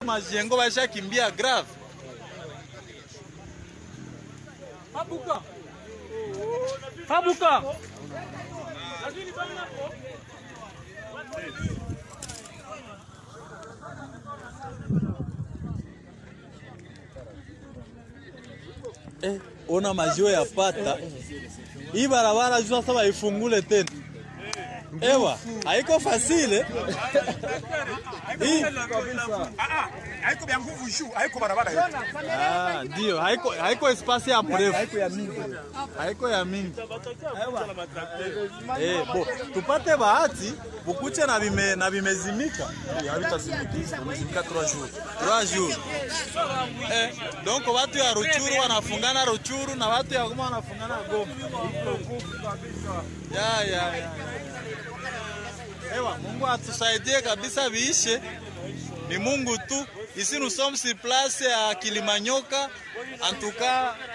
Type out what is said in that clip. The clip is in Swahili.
Majengo basha kimbia grave. Fabuka. Fabuka. Ona majio ya pata. Hii barabara jua sasa ifungule tena. Ewa, haiko fasile. Haiko bya nguvu juu, haiko barabara hiyo. Ndio, haiko espace ya mrefu. Haiko ya mingi. Bo, tupate bahati, bukuche na bimezimika. Habitasimika. Bimezimika 3 jours. 3 jours. Donc watu ya Ruchuru wanafungana Ruchuru na watu ya Goma wanafungana Goma. Ya. Ewa, Mungu atusaidie kabisa biishe. Ni Mungu tu. Ici nous sommes sur place à Kilimanyoka. En tout cas,